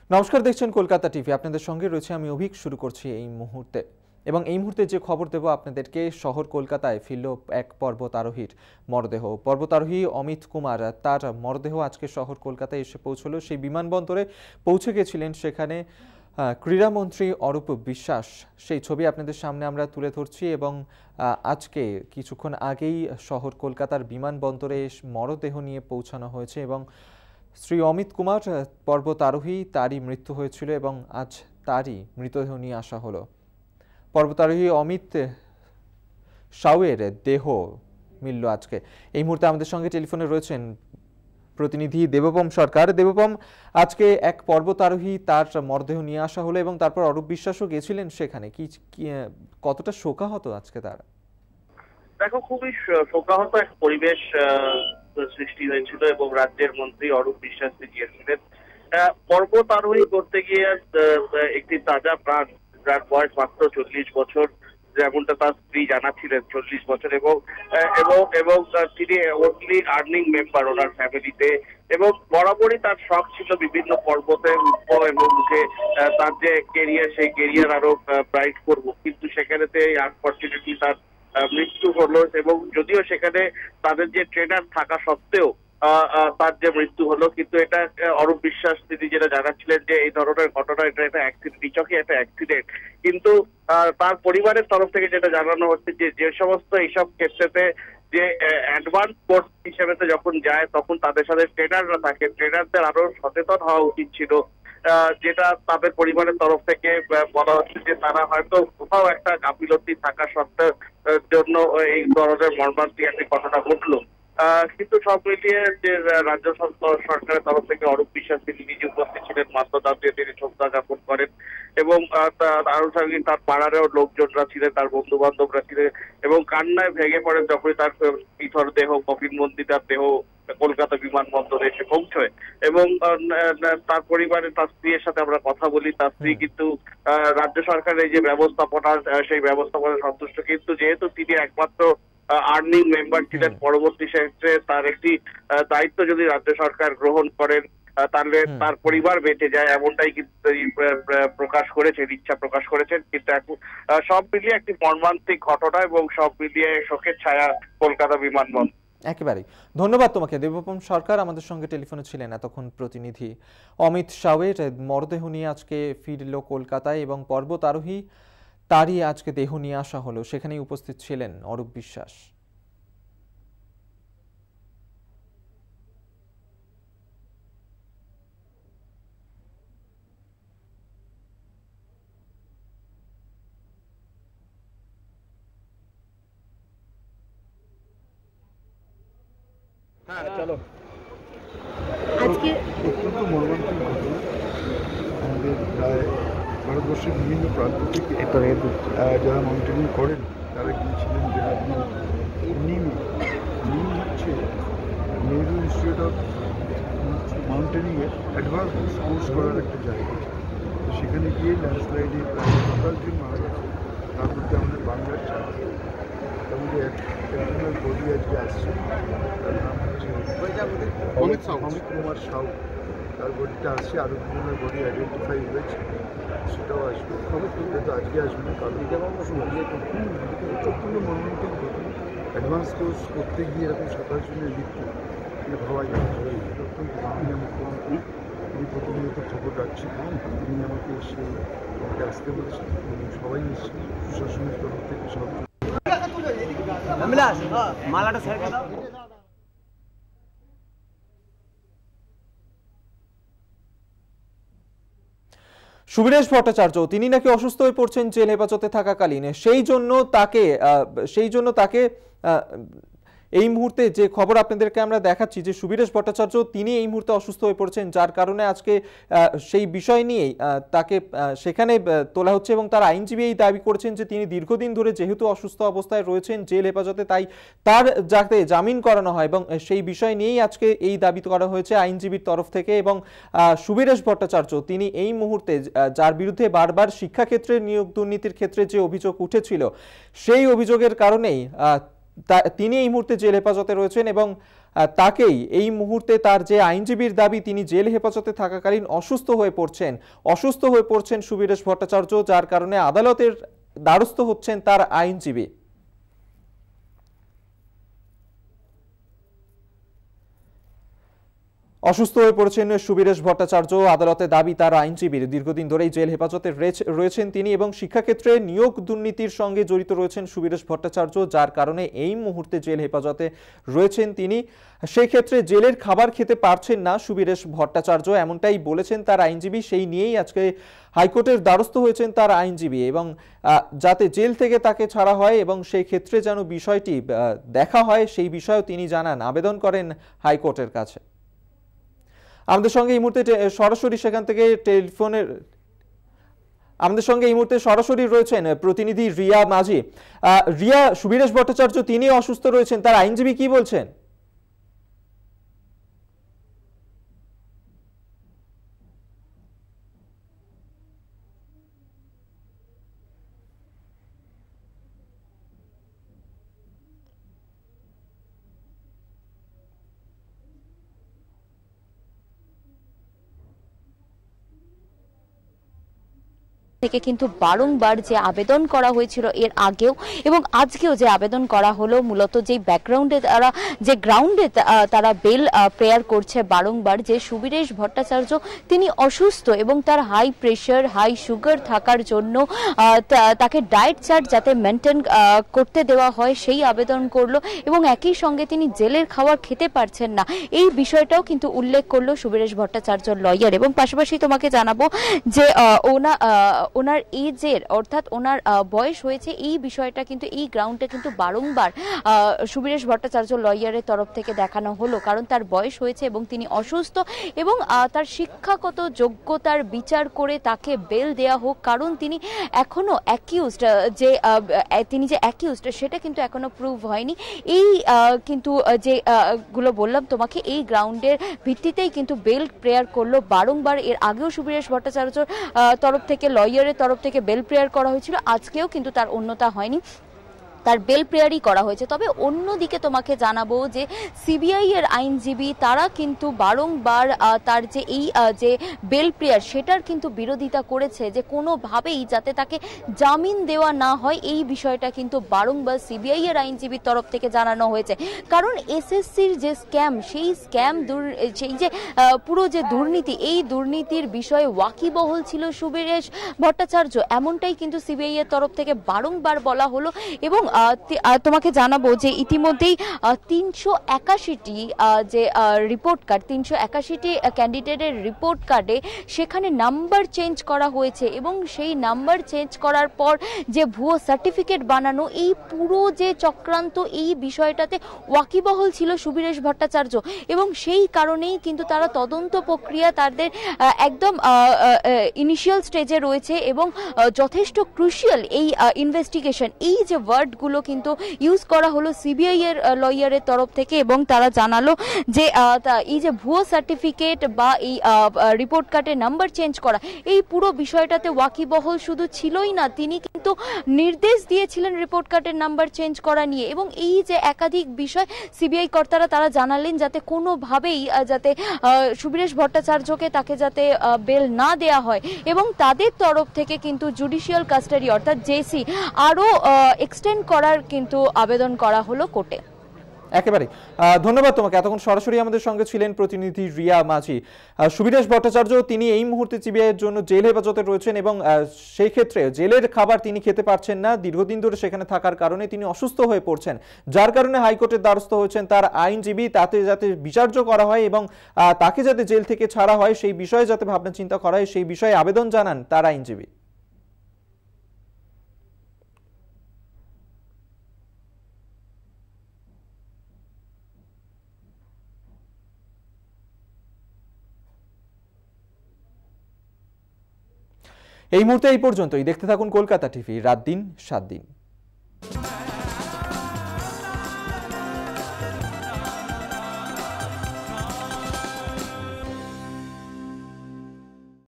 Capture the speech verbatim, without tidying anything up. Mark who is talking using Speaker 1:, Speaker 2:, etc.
Speaker 1: নমস্কার, দেখছেন কলকাতা টিভি। আপনাদের সঙ্গে রয়েছে আমি অভিক। শুরু করছি এই মুহূর্তে এবং এই মুহূর্তে যে খবর দেব আপনাদেরকে, শহর কলকাতায় ফিরল এক পর্বতারোহীর মরদেহ। পর্বতারোহী অমিত কুমার, তার মরদেহ আজকে শহর কলকাতায় এসে পৌঁছলো। সেই বিমানবন্দরে পৌঁছে গেছিলেন সেখানে ক্রীড়ামন্ত্রী অরূপ বিশ্বাস। সেই ছবি আপনাদের সামনে আমরা তুলে ধরছি এবং আজকে কিছুক্ষণ আগেই শহর কলকাতার বিমানবন্দরে মরদেহ নিয়ে পৌঁছানো হয়েছে এবং শ্রী অমিত কুমার পর্বতারোহী, তারই মৃত্যু হয়েছিল এবং আজ তারই মৃতদেহ নিয়ে আসা হলো। পর্বতারোহী অমিত সাউয়ের দেহ মিলল আজকে। এই মুহূর্তে আমাদের সঙ্গে টেলিফোনে রয়েছেন প্রতিনিধি দেবপম সরকার। দেবপম, আজকে এক পর্বতারোহী তার মরদেহ নিয়ে আসা হলো এবং তারপর অরূপ বিশ্বাসও গেছিলেন সেখানে। কি কতটা শোকাহত আজকে তারা?
Speaker 2: দেখো, খুবই শোকাহত এক পরিবেশ সৃষ্টি হয়েছিল এবং রাজ্যের মন্ত্রী অরূপ বিশ্বাস গিয়েছিলেন পর্বত আরোহী করতে গিয়ে। একটি তাজা প্রাণ, যার বয়স মাত্র চল্লিশ বছর, যেমনটা তার স্ত্রী জানাচ্ছিলেন, চল্লিশ বছর, এবং এবং এবং তিনি ওনলি আর্নিং মেম্বার ওনার ফ্যামিলিতে, এবং বরাবরই তার শখ ছিল বিভিন্ন পর্বতে উঠবো এবং যে তার যে কেরিয়ার, সেই কেরিয়ার আরো ব্রাইট করবো। কিন্তু সেখানেতে আনফর্চুনেটলি তার মৃত্যু হলো এবং যদিও সেখানে তাদের যে ট্রেনার থাকা সত্ত্বেও তার যে মৃত্যু হলো, কিন্তু এটা অরূপ বিশ্বাস তিনি যেটা জানাচ্ছিলেন যে এই ধরনের ঘটনা, এটা একটা অ্যাক্সিডেন্ট, নিচকে একটা অ্যাক্সিডেন্ট। কিন্তু তার পরিবারের তরফ থেকে যেটা জানানো হচ্ছে যে যে সমস্ত এইসব ক্ষেত্রেতে যে অ্যাডভান্স কোর্স হিসেবে যখন যায় তখন তাদের সাথে ট্রেনাররা থাকে, ট্রেনারদের আরো সচেতন হওয়া উচিত ছিল, যেটা তাদের পরিবারের তরফ থেকে বলা হচ্ছে যে তারা হয়তো কোথাও একটা গাফিলতি থাকা সত্ত্বেও জন্য এই ধরনের মর্মান্তিক একটি ঘটনা ঘটলো। কিন্তু সব মিলিয়ে যে রাজ্য সরকারের তরফ থেকে অরূপ বিশ্বাস তিনি নিজে উপস্থিত ছিলেন, মান্যতা দিয়ে তিনি শ্রদ্ধা জ্ঞাপন করেন এবং আরো সঙ্গে তার পাড়ারও লোকজনরা ছিলেন, তার বন্ধু বান্ধবরা ছিলেন এবং কান্নায় ভেঙে পড়েন যখনই তার ইথর দেহ, কফিন মন্দি তার দেহ কলকাতা বিমানবন্দরে এসে পৌঁছয়। এবং তার পরিবারের, তার স্ত্রীর সাথে আমরা কথা বলি। তার স্ত্রী কিন্তু রাজ্য সরকারের যে ব্যবস্থাপনা, সেই ব্যবস্থাপনা সন্তুষ্ট, কিন্তু যেহেতু তিনি একমাত্র আর্নিং মেম্বার ছিলেন, পরবর্তী ক্ষেত্রে তার একটি দায়িত্ব যদি রাজ্য সরকার গ্রহণ করেন তাহলে তার পরিবার বেঁচে যায়, এমনটাই কিন্তু প্রকাশ করেছেন, ইচ্ছা প্রকাশ করেছেন। কিন্তু এখন সব মিলিয়ে একটি মর্মান্তিক ঘটনা এবং সব মিলিয়ে শোকের ছায়া কলকাতা বিমানবন্দর।
Speaker 1: একেবারেই ধন্যবাদ তোমাকে দেবপম সরকার। আমাদের সঙ্গে টেলিফোনে ছিলেন এতক্ষণ প্রতিনিধি অমিত সাউয়ের মরদেহ নিয়ে আজকে ফিরল কলকাতায় এবং পর্বত আরোহী, তারই আজকে দেহ নিয়ে আসা হলো। সেখানেই উপস্থিত ছিলেন অরূপ বিশ্বাস।
Speaker 3: হ্যাঁ চলো।
Speaker 4: আজকে
Speaker 3: অত্যন্ত মর্মান্তিক ঘটনা। আমাদের প্রায় ভারতবর্ষের বিভিন্ন প্রান্ত থেকে যারা মাউন্টেনিং করেন তারা গিয়েছিলেন দেহরাদুন। নিম নিম হচ্ছে নেহরু ইনস্টিটিউট অফ মাউন্টেনিংয়ের অ্যাডভান্স কোর্স করার একটা জায়গা। তো সেখানে গিয়ে ল্যান্ডস্লাইডে প্রায় সকালজন মারা গেছে, তার মধ্যে আমাদের বাংলার চাকরি। তার মধ্যে একজনের বডি আজকে আসছে, তার নাম হচ্ছে অমিত অমিত কুমার সাউ। তার বডিটা আসছে, আরও দুজনের বডি আইডেন্টিফাই হয়েছে, সেটাও আসবে। খবর তুলতে তো আজকে আসবে না, কারণ সম্পূর্ণ মর্মান্তিক ঘটনা। অ্যাডভান্স কোর্স করতে গিয়ে এরকম সাতাশ জনের মৃত্যু এটা ভাবা যায়। অত্যন্ত মাননীয় মুখ্যমন্ত্রী তিনি প্রতিনিয়ত খবর রাখছেন, তিনি আমাকে এসে আমাকে আসতে বলেছেন এবং সবাই এসে প্রশাসনের তরফ থেকে সব
Speaker 5: মালাটা ছেড়ে দাও।
Speaker 1: সুবীরেশ ভট্টাচার্য, তিনি নাকি অসুস্থ হয়ে পড়ছেন জেল হেফাজতে থাকাকালীন। সেই জন্য তাকে সেই জন্য তাকে এই মুহূর্তে যে খবর আপনাদেরকে আমরা দেখাচ্ছি যে সুবীরেশ ভট্টাচার্য তিনি এই মুহূর্তে অসুস্থ হয়ে পড়ছেন, যার কারণে আজকে সেই বিষয় নিয়েই তাকে সেখানে তোলা হচ্ছে এবং তার আইনজীবী এই দাবি করেছেন যে তিনি দীর্ঘদিন ধরে যেহেতু অসুস্থ অবস্থায় রয়েছেন জেল হেফাজতে, তাই তার যাতে জামিন করানো হয় এবং সেই বিষয় নিয়েই আজকে এই দাবি করা হয়েছে আইনজীবীর তরফ থেকে। এবং সুবীরেশ ভট্টাচার্য তিনি এই মুহূর্তে যার বিরুদ্ধে বারবার শিক্ষাক্ষেত্রে নিয়োগ দুর্নীতির ক্ষেত্রে যে অভিযোগ উঠেছিল, সেই অভিযোগের কারণেই তিনি এই মুহূর্তে জেল হেফাজতে রয়েছেন এবং তাকেই এই মুহূর্তে তার যে আইনজীবীর দাবি তিনি জেল হেফাজতে থাকাকালীন অসুস্থ হয়ে পড়ছেন অসুস্থ হয়ে পড়ছেন সুবীরেশ ভট্টাচার্য, যার কারণে আদালতের দ্বারস্থ হচ্ছেন তার আইনজীবী। অসুস্থ হয়ে পড়েছেন সুবীরেশ ভট্টাচার্য, আদালতে দাবি তার আইনজীবীর। দীর্ঘদিন ধরেই জেল হেফাজতে রয়েছেন তিনি এবং শিক্ষাক্ষেত্রে নিয়োগ দুর্নীতির সঙ্গে জড়িত রয়েছেন সুবীরেশ ভট্টাচার্য, যার কারণে এই মুহূর্তে জেল হেফাজতে রয়েছেন তিনি। সেই ক্ষেত্রে জেলের খাবার খেতে পারছেন না সুবীরেশ ভট্টাচার্য, এমনটাই বলেছেন তার আইনজীবী। সেই নিয়েই আজকে হাইকোর্টের দ্বারস্থ হয়েছেন তার আইনজীবী এবং যাতে জেল থেকে তাকে ছাড়া হয় এবং সেই ক্ষেত্রে যেন বিষয়টি দেখা হয় সেই বিষয়েও তিনি জানান, আবেদন করেন হাইকোর্টের কাছে। আমাদের সঙ্গে এই মুহূর্তে সরাসরি সেখান থেকে টেলিফোনের আমাদের সঙ্গে এই মুহূর্তে সরাসরি রয়েছেন প্রতিনিধি রিয়া মাঝি। রিয়া, সুবীরেশ ভট্টাচার্য তিনি অসুস্থ রয়েছেন, তার আইনজীবী কি বলছেন?
Speaker 4: থেকে কিন্তু বারংবার যে আবেদন করা হয়েছিল এর আগেও এবং আজকেও যে আবেদন করা হলো, মূলত যে ব্যাকগ্রাউন্ডে তারা যে গ্রাউন্ডে তারা বেল প্রেয়ার করছে বারংবার, যে সুবীরেশ ভট্টাচার্য তিনি অসুস্থ এবং তার হাই প্রেশার হাই সুগার থাকার জন্য তাকে ডায়েট চার্ট যাতে মেনটেন করতে দেওয়া হয় সেই আবেদন করলো এবং একই সঙ্গে তিনি জেলের খাবার খেতে পারছেন না এই বিষয়টাও কিন্তু উল্লেখ করলো সুবীরেশ ভট্টাচার্য লয়ার। এবং পাশাপাশি তোমাকে জানাবো যে ওনা ওনার এজের অর্থাৎ ওনার বয়স হয়েছে এই বিষয়টা কিন্তু এই গ্রাউন্ডে কিন্তু বারংবার সুবীরেশ ভট্টাচার্য লয়ারের তরফ থেকে দেখানো হলো, কারণ তার বয়স হয়েছে এবং তিনি অসুস্থ এবং তার শিক্ষাগত যোগ্যতার বিচার করে তাকে বেল দেয়া হোক, কারণ তিনি এখনো অ্যাকিউজড যে তিনি যে অ্যাকিউজড সেটা কিন্তু এখনো প্রুভ হয়নি। এই কিন্তু যে গুলো বললাম তোমাকে এই গ্রাউন্ডের ভিত্তিতেই কিন্তু বেল প্রেয়ার করলো বারংবার। এর আগেও সুবীরেশ ভট্টাচার্যর তরফ থেকে লয়ারের তরফ থেকে বেল প্রেয়ার করা হয়েছিল, আজকেও কিন্তু তার অন্যতা হয়নি, তার বেল প্রেয়ারই করা হয়েছে। তবে অন্যদিকে তোমাকে জানাবো যে সিবিআই এর আইনজীবী তারা কিন্তু বারংবার তার যে এই যে বেল প্রেয়ার সেটার কিন্তু বিরোধিতা করেছে, যে কোনোভাবেই যাতে তাকে জামিন দেওয়া না হয় এই বিষয়টা কিন্তু বারংবার সিবিআই এর আইনজীবীর তরফ থেকে জানানো হয়েছে। কারণ এসএসসির যে স্ক্যাম সেই স্ক্যাম সেই যে পুরো যে দুর্নীতি এই দুর্নীতির বিষয়ে ওয়াকিবহল ছিল সুবীরেশ ভট্টাচার্য, এমনটাই কিন্তু সিবিআই এর তরফ থেকে বারংবার বলা হলো। এবং তোমাকে জানাবো যে ইতিমধ্যেই তিনশো একাশিটি যে রিপোর্ট কার্ড তিনশো একাশিটি ক্যান্ডিডেটের রিপোর্ট কার্ডে সেখানে নাম্বার চেঞ্জ করা হয়েছে এবং সেই নাম্বার চেঞ্জ করার পর যে ভুয়ো সার্টিফিকেট বানানো এই পুরো যে চক্রান্ত এই বিষয়টাতে ওয়াকিবহল ছিল সুবীরেশ ভট্টাচার্য এবং সেই কারণেই কিন্তু তারা তদন্ত প্রক্রিয়া তাদের একদম ইনিশিয়াল স্টেজে রয়েছে এবং যথেষ্ট ক্রুশিয়াল এই ইনভেস্টিগেশন এই যে ওয়ার্ড গুলো কিন্তু ইউজ করা হলো সিবিআই এর লয়ারের তরফ থেকে এবং তারা জানালো যে এই যে ভুয়ো সার্টিফিকেট বা এই রিপোর্ট কার্ডের নাম্বার চেঞ্জ করা এই পুরো বিষয়টাতে ওয়াকিবহল শুধু ছিলই না, তিনি কিন্তু নির্দেশ দিয়েছিলেন রিপোর্ট কার্ডের নাম্বার চেঞ্জ করা নিয়ে এবং এই যে একাধিক বিষয় সিবিআই কর্তারা তারা জানালেন যাতে কোনোভাবেই যাতে সুবীরেশ ভট্টাচার্যকে তাকে যাতে বেল না দেয়া হয় এবং তাদের তরফ থেকে কিন্তু জুডিশিয়াল কাস্টাডি অর্থাৎ জেসি আরো এক্সটেন্ড করার কিন্তু আবেদন করা হলো কোর্টে।
Speaker 1: একেবারে ধন্যবাদ তোমাকে। এতক্ষণ সরাসরি আমাদের সঙ্গে ছিলেন প্রতিনিধি রিয়া মাঝি। সুবীরেশ ভট্টাচার্য তিনি এই মুহূর্তে সিবিআই এর জন্য জেল হেফাজতে রয়েছেন এবং সেই ক্ষেত্রে জেলের খাবার তিনি খেতে পারছেন না, দীর্ঘদিন ধরে সেখানে থাকার কারণে তিনি অসুস্থ হয়ে পড়ছেন, যার কারণে হাইকোর্টের দ্বারস্থ হয়েছেন তার আইনজীবী, তাতে যাতে বিচার্য করা হয় এবং তাকে যাতে জেল থেকে ছাড়া হয় সেই বিষয়ে যাতে ভাবনা চিন্তা করা হয় সেই বিষয়ে আবেদন জানান তার আইনজীবী। এই মুহূর্তে এই পর্যন্তই। দেখতে থাকুন কলকাতা টিভি, রাত দিন সাত দিন।